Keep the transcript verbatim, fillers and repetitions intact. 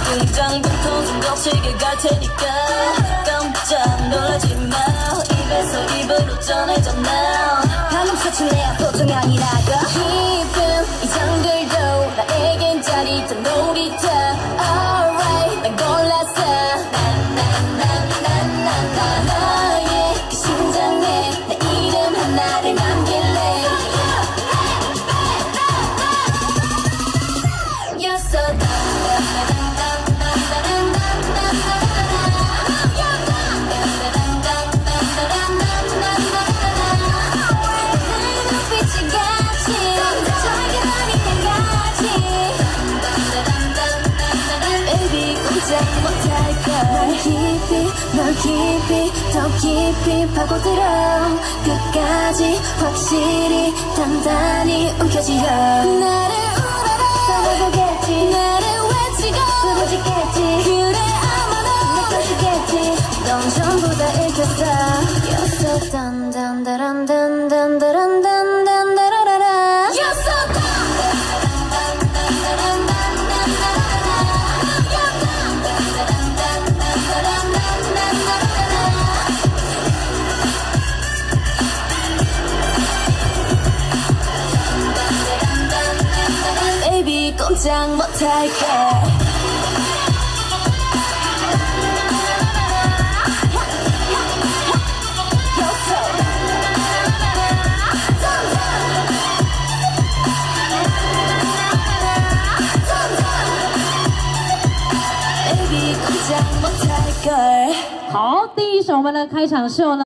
등장부터 좀 거칠게 갈 테니까 깜짝 놀라지 마. 입에서 입으로 전해졌나. 방금 사춘 내야 보통이 아니라고. 깊은 이 정글도 나에겐 짜릿한 놀이터. Alright 난 골랐어. 난난난난난난 너의 그 심장에 내 이름 하나를 남길래. You're so 널 깊이 널 깊이 더 깊이 파고들어. 끝까지 확실히 단단히 움켜쥐어. 나를 우러러 떠나보겠지. 나를 외치고 부러지겠지. 그래 아마 너 느껴지겠지. 넌 전부 다 읽혔어. You're so 딴딴딴딴딴딴딴딴따라라. You're so 꼼짝 못할게. Baby 꼼짝 못할걸. 好，第一首我们的开场秀呢。